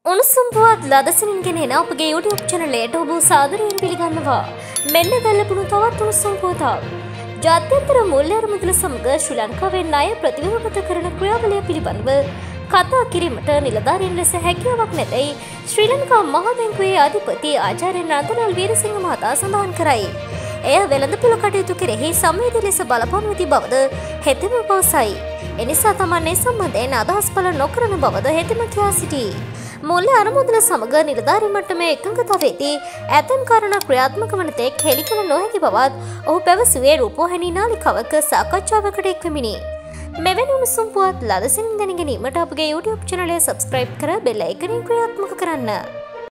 උණුසුම් පුවත් ලදසිනින් ගෙනෙන අපගේ YouTube channel-යට ඔබ සාදරයෙන් පිළිගන්නවා. මෙන්න දැල්ලපුණු තවත් උණුසුම් පුවතක්. ජාත්‍යන්තර මූල්‍ය අරමුදල සමග ශ්‍රී ලංකාවේ ණය ප්‍රතිව්‍යුහගත කරන ක්‍රියාවලිය පිළිබඳව කතා කිරීමට නිලධාරීන් ලෙස හැකියාවක් නැතයි ශ්‍රී ලංකා මහා බැංකුවේ අධිපති ආචාර්ය නන්දලාල් වීරසිංහ මහතා සඳහන් කරයි. එය වෙළඳපොළ කටයුතු කෙරෙහි සංවේදී ලෙස බලපානු ඇති බවද හෙතෙම පවසයි. එනිසා තමන් සම්බන්ධයෙන් අදහස් පළ නොකරන බවද හෙතෙම කියා සිටී. මූල්‍ය අරමුදල සමග නිලධාරී මට්ටමේ එකඟතාවයේදී ඇතැම් කාරණා ක්‍රියාත්මක වන තෙක් හෙළි කළ නොහැකි බවත් ඔහු පැවසුවේ රූපවාහිනී නාලිකාවක සාකච්ඡාවකට එක්වෙමිනි. මෙවැනි උණුසුම් පුවත් ලදසින් දැන ගැනීමට අපගේ YouTube channel එක subscribe කර බෙල් අයිකනින් ක්‍රියාත්මක කරන්න.